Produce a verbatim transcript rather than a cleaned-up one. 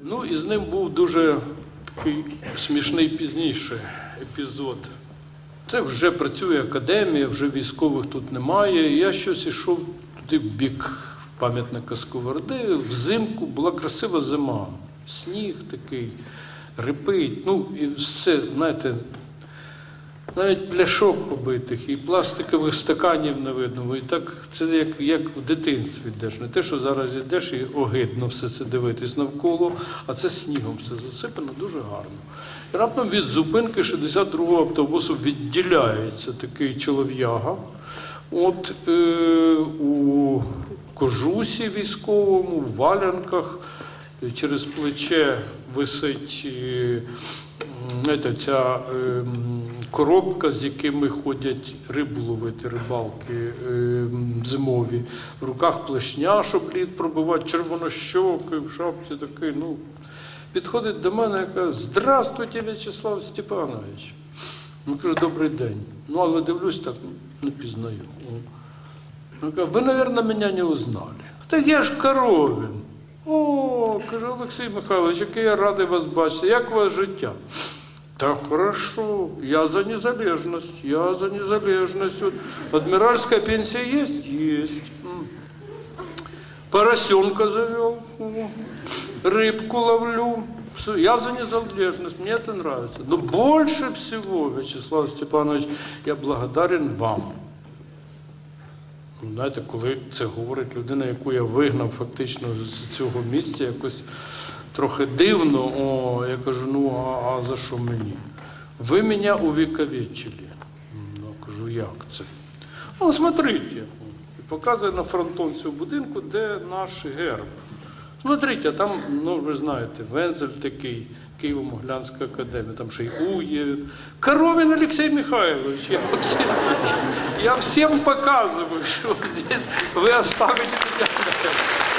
Ну і з ним був дуже такий смішний пізніше епізод. Це вже працює академія, вже військових тут немає. Я щось ішов туди в бік пам'ятника Сковороди. Взимку була красива зима. Сніг такий, рипить. Ну і все, знаєте, навіть пляшок побитих і пластикових стаканів не видно. І так це як, як в дитинстві йдеш. Не те, що зараз йдеш і огидно все це дивитись навколо, а це снігом все засипано дуже гарно. І раптом від зупинки шістдесят другого автобусу відділяється такий чолов'яга. От е, у кожусі військовому, в валянках, через плече висить е, знаєте, ця е, коробка, з якими ходять рибу ловити, рибалки е, зимові. В руках плешня, щоб лід пробивати, червонощокий, в шапці такий, ну. Підходить до мене і каже: "Здравствуйте, В'ячеслав Степанович". Ну, кажу: "Добрий день". Ну, але дивлюсь, так не пізнаю. Він каже: "Ви, мабуть, мене не узнали". "Так я ж Коровін". "О, каже, Олексій Михайлович, який я радий вас бачити. Як у вас життя?" "Та хорошо, я за незалежність, я за незалежність. От, адміральська пенсія є?" "Є". "Поросенка завел, рыбку ловлю. Я за незалежность, мне это нравится. Но больше всего, В'ячеслав Степанович, я благодарен вам". Знаєте, коли це говорить людина, яку я вигнав фактично з цього місця, якось трохи дивно, о, я кажу: "Ну, а, а за що мені?" "Ви мене увіковічили". Ну, кажу: "Як це?" "Ну, смотрите". І показує на фронтон цього будинку, де наш герб. Смотрите, там, ну, ви знаєте, вензель такий, Києво-Могилянська академія, там ще й У є. Коровін Олексій Михайлович, я, всім, я всім показую, що здесь ви оставите мене.